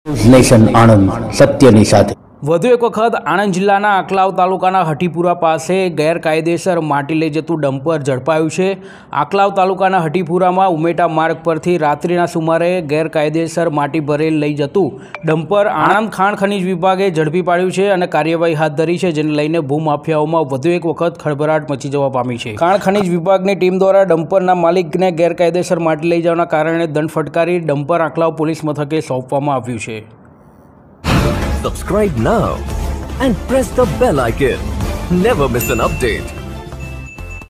Nation Anand સત્યની સાથે। વધુ એક વખત આણંદ જિલ્લાના આંકલાવ તાલુકાના હઠીપુરા પાસે ગેરકાયદેસર માટી લઈ જતું ડમ્પર ઝડપાયું છે। આંકલાવ તાલુકાના હઠીપુરામાં ઉમેટા માર્ગ પરથી રાત્રિના સુમારે ગેરકાયદેસર માટી ભરેલ લઈ જતું ડમ્પર આણંદ ખાણ ખનીજ વિભાગે ઝડપી પાડ્યું છે અને કાર્યવાહી હાથ ધરી છે, જેને લઈને ભૂમાફિયાઓમાં વધુ એક વખત ખળભળાટ મચી જવા પામી છે। ખાણ ખનીજ વિભાગની ટીમ દ્વારા ડમ્પરના માલિકને ગેરકાયદેસર માટી લઈ જવાના કારણે દંડ ફટકારી ડમ્પર આંકલાવ પોલીસ મથકે સોંપવામાં આવ્યું છે। Subscribe now and press the bell icon. Never miss an update.